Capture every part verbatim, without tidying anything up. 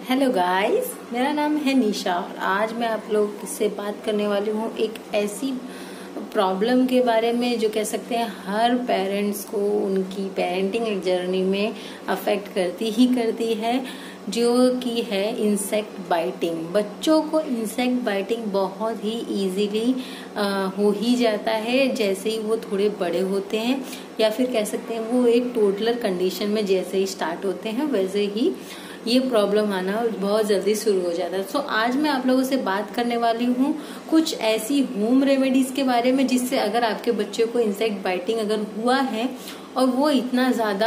Hello guys, मेरा नाम है निशा और आज मैं आप लोग से बात करने वाली हूँ एक ऐसी प्रॉब्लम के बारे में जो कह सकते हैं हर पेरेंट्स को उनकी पेरेंटिंग जर्नी में अफेक्ट करती ही करती है, जो कि है इंसेक्ट बाइटिंग। बच्चों को इंसेक्ट बाइटिंग बहुत ही इजीली हो ही जाता है जैसे ही वो थोड़े बड़े होते हैं, या फिर कह सकते हैं वो एक टोडलर कंडीशन में जैसे ही स्टार्ट होते हैं वैसे ही ये प्रॉब्लम आना बहुत जल्दी शुरू हो जाता है। सो so, आज मैं आप लोगों से बात करने वाली हूँ कुछ ऐसी होम रेमेडीज के बारे में जिससे अगर आपके बच्चे को इंसेक्ट बाइटिंग अगर हुआ है और वो इतना ज्यादा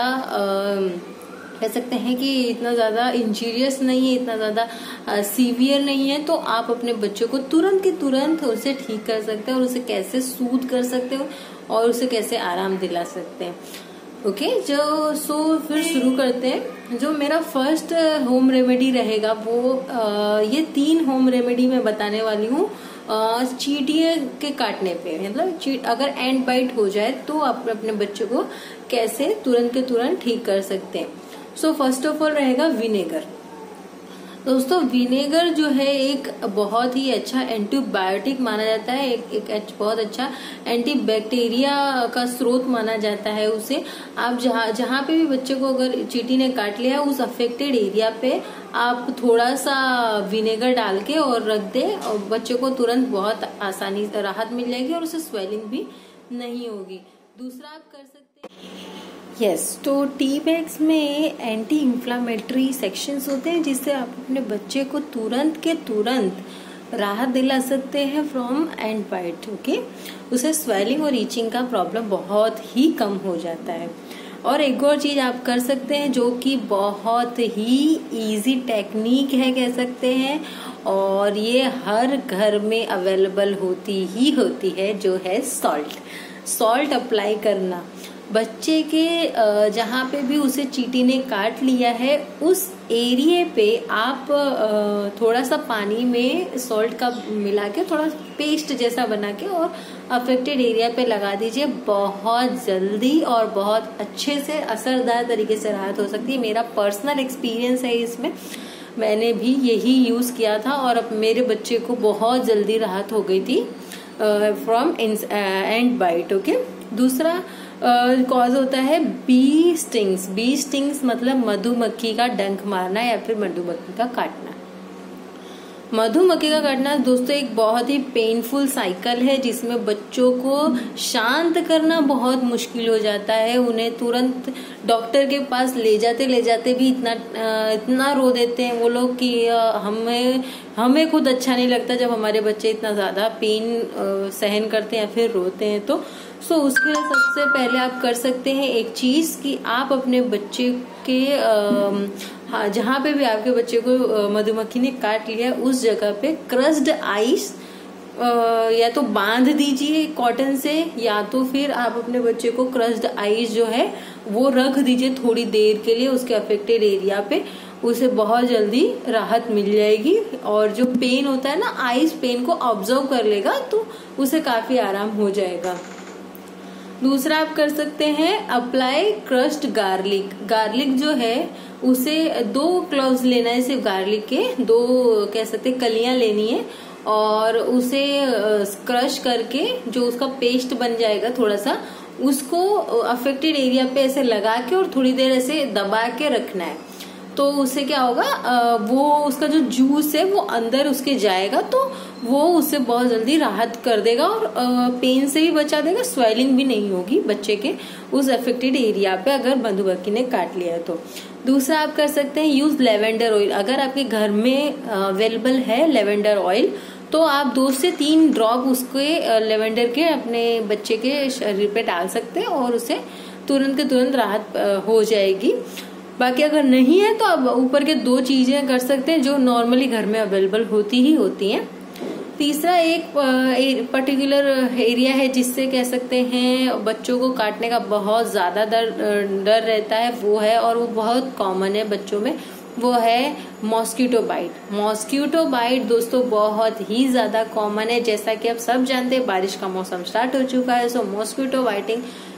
कह सकते हैं कि इतना ज्यादा इंजीरियस नहीं है, इतना ज्यादा सीवियर नहीं है, तो आप अपने बच्चों को तुरंत के तुरंत उसे ठीक कर सकते हैं और उसे कैसे सूद कर सकते हो और उसे कैसे आराम दिला सकते हैं। ओके okay, जो सो फिर शुरू करते हैं। जो मेरा फर्स्ट होम रेमेडी रहेगा वो आ, ये तीन होम रेमेडी मैं बताने वाली हूँ चींटियों के काटने पे। मतलब चीट अगर एंड बाइट हो जाए तो आप अपने बच्चे को कैसे तुरंत के तुरंत ठीक कर सकते हैं। सो फर्स्ट ऑफ ऑल रहेगा विनेगर। दोस्तों, विनेगर जो है एक बहुत ही अच्छा एंटीबायोटिक माना जाता है, एक, एक बहुत अच्छा एंटीबैक्टीरिया का स्रोत माना जाता है उसे। आप जहाँ जहाँ पे भी बच्चे को अगर चींटी ने काट लिया उस अफेक्टेड एरिया पे आप थोड़ा सा विनेगर डाल के और रख दे और बच्चे को तुरंत बहुत आसानी से राहत मिल जाएगी और उसे स्वेलिंग भी नहीं होगी। दूसरा आप कर सकते हैं यस yes, तो टी बैग्स में एंटी इंफ्लामेटरी सेक्शंस होते हैं जिससे आप अपने बच्चे को तुरंत के तुरंत राहत दिला सकते हैं फ्रॉम एंड बाइट। ओके, उसे स्वेलिंग और ईचिंग का प्रॉब्लम बहुत ही कम हो जाता है। और एक और चीज आप कर सकते हैं जो कि बहुत ही इजी टेक्निक है कह सकते हैं, और ये हर घर में अवेलेबल होती ही होती है, जो है सॉल्ट। सॉल्ट अप्लाई करना बच्चे के जहाँ पे भी उसे चींटी ने काट लिया है उस एरिया पे आप थोड़ा सा पानी में सॉल्ट का मिला के थोड़ा पेस्ट जैसा बना के और अफेक्टेड एरिया पे लगा दीजिए। बहुत जल्दी और बहुत अच्छे से असरदार तरीके से राहत हो सकती है। मेरा पर्सनल एक्सपीरियंस है इसमें, मैंने भी यही यूज किया था और अब मेरे बच्चे को बहुत जल्दी राहत हो गई थी फ्रॉम एंड बाइट। ओके, दूसरा कॉज uh, होता है बी स्टिंग्स। बी स्टिंग्स मतलब मधुमक्खी का डंक मारना या फिर मधुमक्खी का काटना। मधुमक्खी का काटना दोस्तों एक बहुत ही पेनफुल साइकिल है जिसमें बच्चों को शांत करना बहुत मुश्किल हो जाता है। उन्हें तुरंत डॉक्टर के पास ले जाते ले जाते भी इतना इतना रो देते हैं वो लोग कि हमें हमें खुद अच्छा नहीं लगता जब हमारे बच्चे इतना ज्यादा पेन सहन करते हैं या फिर रोते हैं। तो सो उसके लिए सबसे पहले आप कर सकते हैं एक चीज कि आप अपने बच्चे के हाँ जहाँ पे भी आपके बच्चे को मधुमक्खी ने काट लिया उस जगह पे क्रस्ड आइस या तो बांध दीजिए कॉटन से, या तो फिर आप अपने बच्चे को क्रस्ड आइस जो है वो रख दीजिए थोड़ी देर के लिए उसके अफेक्टेड एरिया पे। उसे बहुत जल्दी राहत मिल जाएगी और जो पेन होता है ना, आइस पेन को ऑब्जर्व कर लेगा तो उसे काफी आराम हो जाएगा। दूसरा आप कर सकते हैं अप्लाई क्रश्ड गार्लिक। गार्लिक जो है उसे दो क्लोव्स लेना है, सिर्फ गार्लिक के दो कह सकते कलियां लेनी है और उसे क्रश करके जो उसका पेस्ट बन जाएगा थोड़ा सा उसको अफेक्टेड एरिया पे ऐसे लगा के और थोड़ी देर ऐसे दबा के रखना है। तो उससे क्या होगा, वो उसका जो जूस है वो अंदर उसके जाएगा तो वो उससे बहुत जल्दी राहत कर देगा और पेन से भी बचा देगा, स्वेलिंग भी नहीं होगी बच्चे के उस अफेक्टेड एरिया पे अगर मधुमक्खी ने काट लिया तो। दूसरा आप कर सकते हैं यूज लेवेंडर ऑयल। अगर आपके घर में अवेलेबल है लेवेंडर ऑयल तो आप दो से तीन ड्रॉप उसके लेवेंडर के अपने बच्चे के शरीर पे डाल सकते हैं और उसे तुरंत के तुरंत राहत हो जाएगी। बाकी अगर नहीं है तो आप ऊपर के दो चीजें कर सकते हैं जो नॉर्मली घर में अवेलेबल होती ही होती हैं। तीसरा एक पर्टिकुलर एरिया है जिससे कह सकते हैं बच्चों को काटने का बहुत ज्यादा डर डर रहता है, वो है और वो बहुत कॉमन है बच्चों में, वो है मॉस्किटो बाइट। मॉस्किटो बाइट दोस्तों बहुत ही ज्यादा कॉमन है, जैसा कि आप सब जानते हैं बारिश का मौसम स्टार्ट हो चुका है। सो मॉस्किटो बाइटिंग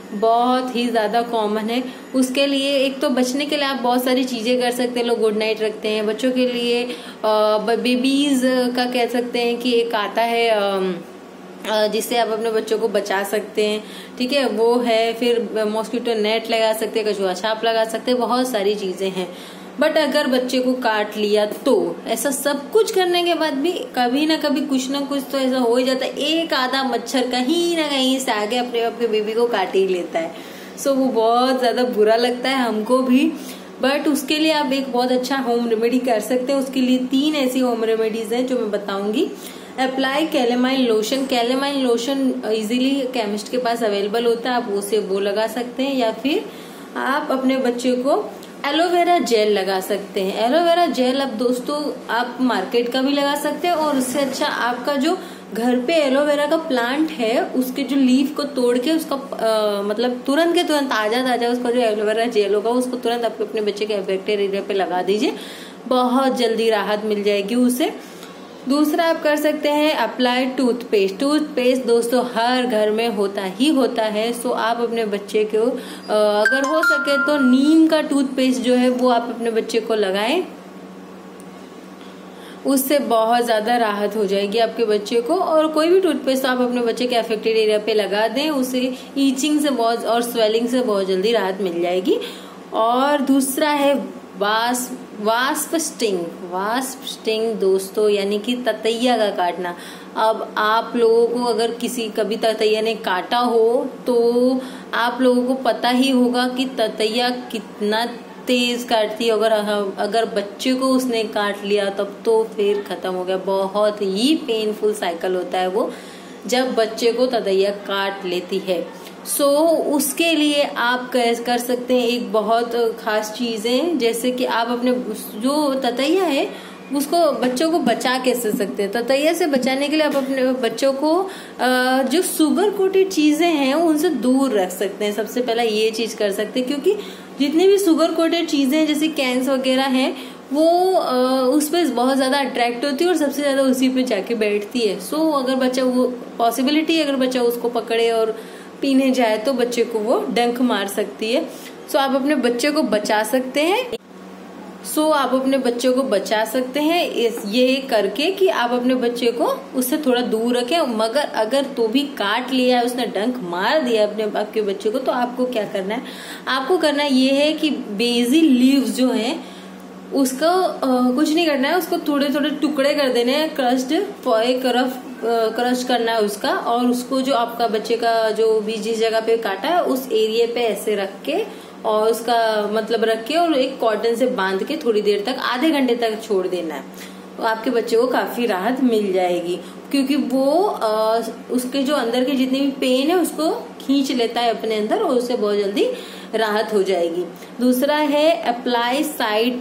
बहुत ही ज्यादा कॉमन है। उसके लिए एक तो बचने के लिए आप बहुत सारी चीजें कर सकते हैं। लोग गुड नाइट रखते हैं बच्चों के लिए, बेबीज का कह सकते हैं कि एक आता है जिससे आप अपने बच्चों को बचा सकते हैं, ठीक है, वो है। फिर मॉस्किटो नेट लगा सकते हैं, कछुआ छाप लगा सकते हैं, बहुत सारी चीजें हैं। बट अगर बच्चे को काट लिया तो ऐसा सब कुछ करने के बाद भी कभी ना कभी कुछ ना कुछ तो ऐसा हो ही जाता है, एक आधा मच्छर कहीं ना कहीं से आगे अपने अपने बेबी को काट ही लेता है। सो वो बहुत ज्यादा बुरा लगता है हमको भी। बट उसके लिए आप एक बहुत अच्छा होम रेमेडी कर सकते हैं। उसके लिए तीन ऐसी होम रेमेडीज हैं जो मैं बताऊंगी। Apply calamine lotion. Calamine lotion easily chemist के पास अवेलेबल होता है, आप उसे वो लगा सकते हैं, या फिर आप अपने बच्चे को एलोवेरा जेल लगा सकते हैं। एलोवेरा जेल अब दोस्तों आप मार्केट का भी लगा सकते हैं, और उससे अच्छा आपका जो घर पे एलोवेरा का प्लांट है उसके जो लीफ को तोड़ के उसका आ, मतलब तुरंत के तुरंत ताजा ताजा उसका जो एलोवेरा जेल होगा उसको तुरंत आप अपने बच्चे के अफेक्टेड एरिया पे लगा दीजिए, बहुत जल्दी राहत मिल जाएगी उसे। दूसरा आप कर सकते हैं अप्लाई टूथपेस्ट। टूथपेस्ट दोस्तों हर घर में होता ही होता है। सो आप अपने बच्चे को अगर हो सके तो नीम का टूथपेस्ट जो है वो आप अपने बच्चे को लगाएं, उससे बहुत ज्यादा राहत हो जाएगी आपके बच्चे को। और कोई भी टूथपेस्ट आप अपने बच्चे के अफेक्टेड एरिया पे लगा दें, उसे ईचिंग से बहुत और स्वेलिंग से बहुत जल्दी राहत मिल जाएगी। और दूसरा है वास वास्प स्टिंग। वास्प स्टिंग दोस्तों यानी कि ततैया का काटना। अब आप लोगों को अगर किसी कभी ततैया ने काटा हो तो आप लोगों को पता ही होगा कि ततैया कितना तेज काटती है। अगर अगर बच्चे को उसने काट लिया तब तो फिर खत्म हो गया। बहुत ही पेनफुल साइकिल होता है वो जब बच्चे को ततैया काट लेती है। सो so, उसके लिए आप कर सकते हैं एक बहुत खास चीजें, जैसे कि आप अपने जो ततैया है उसको बच्चों को बचा कैसे सकते हैं। ततैया से बचाने के लिए आप अपने बच्चों को जो शुगर कोटेड चीजें हैं उनसे दूर रख सकते हैं। सबसे पहला ये चीज कर सकते हैं, क्योंकि जितनी भी शुगर कोटेड चीजें जैसे कैंस वगैरह हैं वो उस पर बहुत ज्यादा अट्रैक्ट होती है और सबसे ज्यादा उसी पे जाके बैठती है। सो so, अगर बच्चा वो पॉसिबिलिटी अगर बच्चा उसको पकड़े और पीने जाए तो बच्चे को वो डंक मार सकती है। सो so, आप अपने बच्चे को बचा सकते हैं। सो so, आप अपने बच्चे को बचा सकते हैं इस ये करके कि आप अपने बच्चे को उससे थोड़ा दूर रखें। मगर अगर तो भी काट लिया है, उसने डंक मार दिया अपने आपके बच्चे को, तो आपको क्या करना है, आपको करना ये है कि बेजी लीव्स जो हैं उसको आ, कुछ नहीं करना है, उसको थोड़े थोड़े टुकड़े कर देने हैं, क्रश्ड एक रफ क्रश करना है उसका। और उसको जो आपका बच्चे का जो भी जिस जगह पे काटा है उस एरिया पे ऐसे रख के और उसका मतलब रख के और एक कॉटन से बांध के थोड़ी देर तक आधे घंटे तक छोड़ देना है। तो आपके बच्चे को काफी राहत मिल जाएगी, क्योंकि वो आ, उसके जो अंदर के जितनी भी पेन है उसको खींच लेता है अपने अंदर और उससे बहुत जल्दी राहत हो जाएगी। दूसरा है apply cider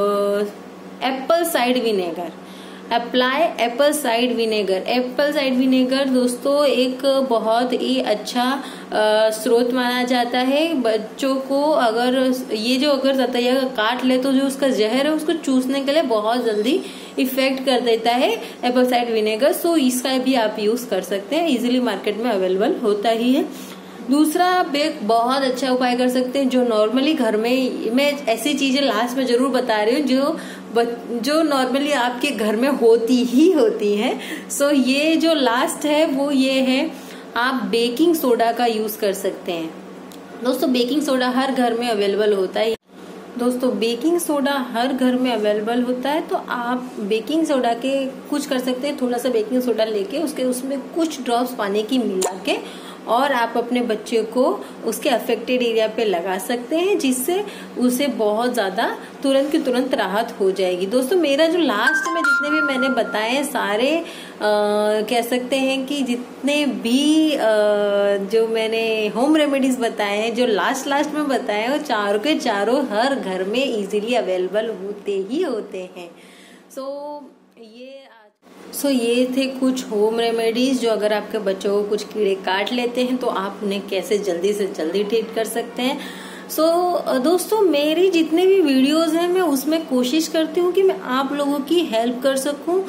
apple cider vinegar. Apply apple cider vinegar. Apple cider vinegar दोस्तों एक बहुत ही अच्छा स्रोत माना जाता है बच्चों को। अगर ये जो अगर ततैया काट ले तो जो उसका जहर है उसको चूसने के लिए बहुत जल्दी इफेक्ट कर देता है एप्पल साइड विनेगर। सो इसका भी आप यूज कर सकते हैं, इजीली मार्केट में अवेलेबल होता ही है। दूसरा आप एक बहुत अच्छा उपाय कर सकते हैं जो नॉर्मली घर में, मैं ऐसी चीजें लास्ट में जरूर बता रही हूँ जो जो नॉर्मली आपके घर में होती ही होती हैं। सो ये जो लास्ट है वो ये है, आप बेकिंग सोडा का यूज कर सकते हैं। दोस्तों बेकिंग सोडा हर घर में अवेलेबल होता है। दोस्तों बेकिंग सोडा हर घर में अवेलेबल होता है, तो आप बेकिंग सोडा के कुछ कर सकते हैं। थोड़ा सा बेकिंग सोडा लेके उसके उसमें कुछ ड्रॉप्स पानी की मिला के और आप अपने बच्चे को उसके अफेक्टेड एरिया पे लगा सकते हैं, जिससे उसे बहुत ज्यादा तुरंत की तुरंत राहत हो जाएगी। दोस्तों मेरा जो लास्ट में जितने भी मैंने बताए सारे आ, कह सकते हैं कि जितने भी आ, जो मैंने होम रेमेडीज बताए हैं, जो लास्ट लास्ट में बताए हैं, वो चारों के चारों हर घर में इजीली अवेलेबल होते ही होते हैं। सो so, ये सो so, ये थे कुछ होम रेमेडीज जो अगर आपके बच्चों को कुछ कीड़े काट लेते हैं तो आप उन्हें कैसे जल्दी से जल्दी ठीक कर सकते हैं। सो so, दोस्तों मेरी जितने भी वीडियोस हैं मैं उसमें कोशिश करती हूँ कि मैं आप लोगों की हेल्प कर सकूँ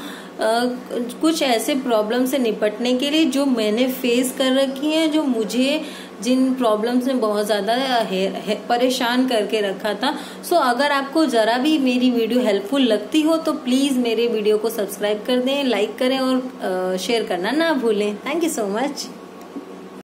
कुछ ऐसे प्रॉब्लम से निपटने के लिए जो मैंने फेस कर रखी हैं, जो मुझे जिन प्रॉब्लम्स ने बहुत ज़्यादा परेशान करके रखा था। सो अगर आपको ज़रा भी मेरी वीडियो हेल्पफुल लगती हो तो प्लीज़ मेरे वीडियो को सब्सक्राइब कर दें, लाइक करें और शेयर करना ना भूलें। Thank you so much.